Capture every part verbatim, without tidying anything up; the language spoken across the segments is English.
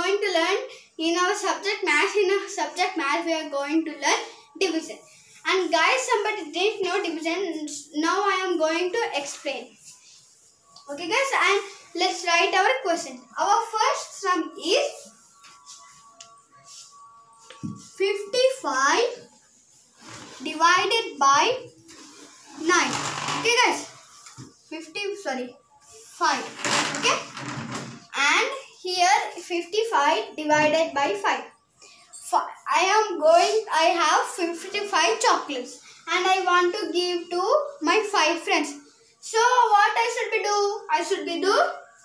going to learn in our subject math. In our subject math, we are going to learn division. And guys, somebody didn't know division. Now I am going to explain. Okay guys, and let's write our question. Our first sum is fifty-five divided by nine. Okay guys, fifty sorry five. Okay, and here fifty-five divided by five. I am going, I have fifty-five chocolates and I want to give to my five friends. So what I should be do? I should be do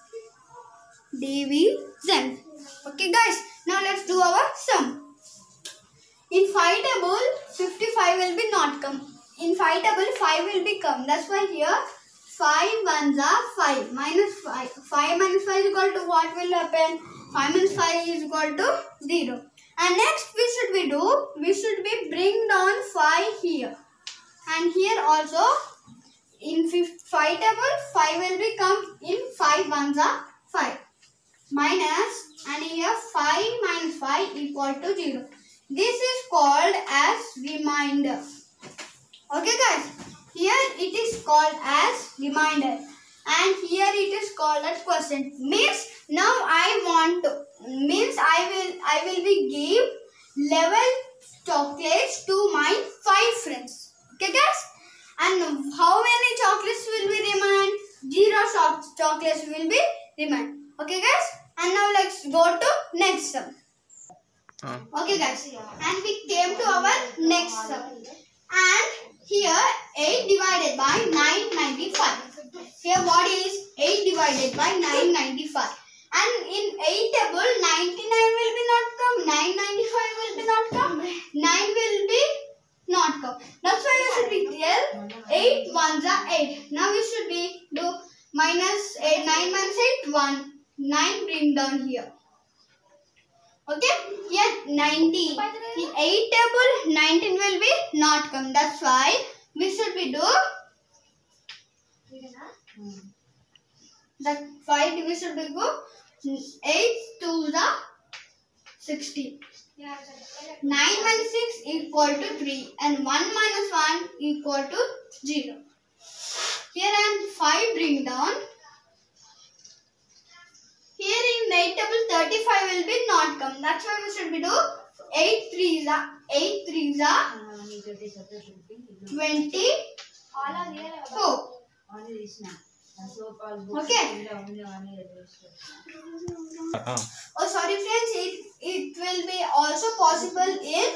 division. Okay guys, now let's do our sum. In five table, fifty-five will be not come. In five table, five will be come. That's why here five ones are five minus five. five minus five is equal to what will happen? five minus five is equal to zero. And next we should be do, we should be bring down five here. And here also in five table, five will become in five ones are five. Minus, and here five minus five equal to zero. This is called as remainder. Okay guys, here it is called as remainder. And here it is called as quotient. Means now I want to, means I will I will be give eleven chocolates to my five friends. Okay guys, and how many chocolates will be remain? Zero chocolates will be remain. Okay guys, and now let's go to next sum. Uh. Okay guys, and we came to our next sum. And here eight divided by nine ninety-five. Here what is eight divided by nine ninety-five? And in eight table, ninety-nine will be not come, nine ninety-five will be not come, nine will be not come. That's why you should be tell eight ones are eight. Now we should be do minus eight, nine minus eight, one. nine bring down here. Okay, here nineteen. In eight table, nineteen will be not come. That's why we should be do that five we should be go eight to the sixteen. nine minus six equal to three and one minus one equal to zero. Here and five bring down. Here in eight table thirty-five will be not come. That's why we should be do eight threes are eight threes are twenty-four. Okay. Uh-uh. Oh sorry friends, it, it will be also possible in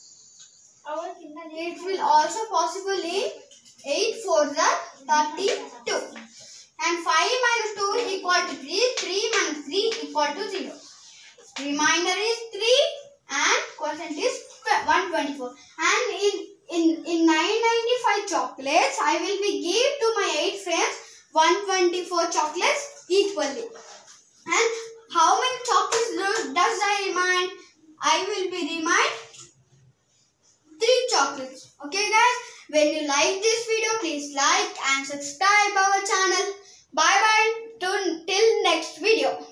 it will also possible in eight fours are thirty-two. And five minus two equal to three, three minus three equal to zero. Remainder is three and quotient is one twenty-four. And in in in nine ninety-five chocolates, I will be give to my eight friends one twenty-four chocolates equally. And how many chocolates do, does I remind? I will be remind three chocolates. Okay guys, when you like this video, please like and subscribe our channel. Bye bye till next video.